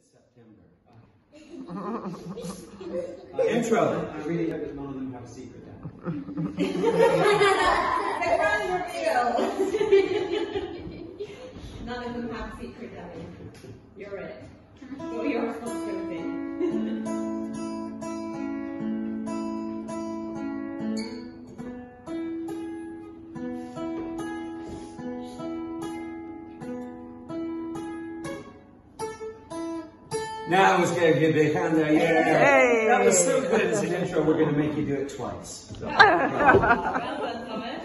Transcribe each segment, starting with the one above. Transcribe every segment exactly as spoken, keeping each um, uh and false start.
September. Uh, intro. I really hope that none of them have a secret now. None of them have a secret, Daddy. You're it. What your responsibility? Now I was going to give a big hand there, yeah. Hey. That was so good as an intro, we're going to make you do it twice. So. Well done, Thomas.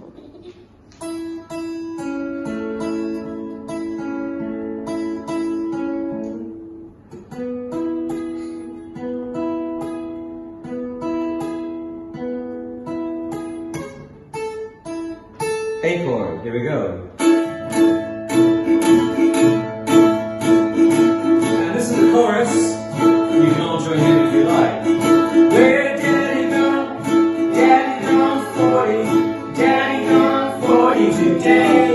A chord, here we go. And this is the chorus. You can all join in if you like. Where Daddy gone? Daddy gone forty. Daddy gone forty today.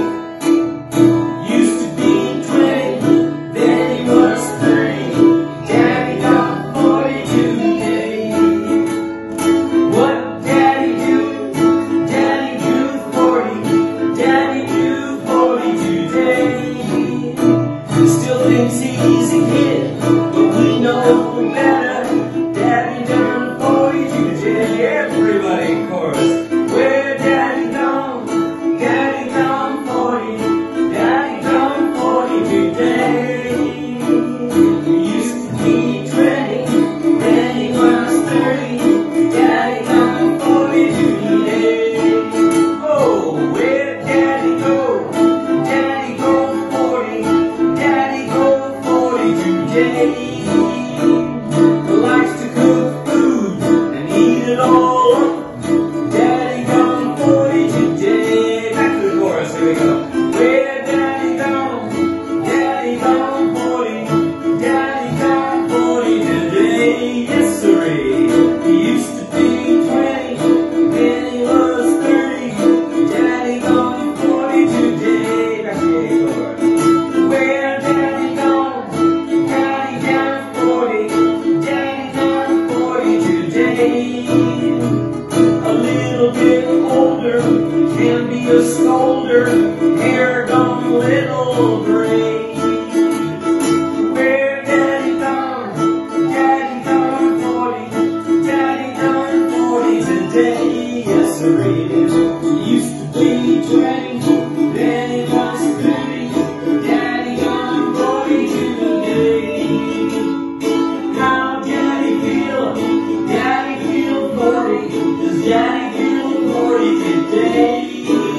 Used to be twenty, then he was thirty. Daddy gone forty today. What Daddy do? Daddy do forty. Daddy do forty today. Still thinks he's a kid, but we know better. Daddy done forty today. Everybody in chorus. Where Daddy gone? Daddy gone forty. Daddy gone forty today. Used to be twenty, then he was thirty. Daddy gone forty today. Oh, where Daddy go? Daddy go forty. Daddy go forty today. Likes to cook food and eat it all up. Daddy gone forty today. Back to the chorus, here we go. Where Daddy gone? Daddy gone forty. Daddy gone forty today. Yes, sirree. He used to be twenty, then he was thirty. Daddy gone forty today. Back to the chorus. Where Daddy gone? Daddy gone forty. Daddy gone forty today. A little bit older, can be a scolder. Hair gone a little gray. Where Daddy gone? Daddy gone forty. Daddy gone forty today. Yes, sirree. Used to be twenty, then he was thirty. Daddy gone forty today. How Daddy feel? Daddy feel forty. Does Daddy feel forty today?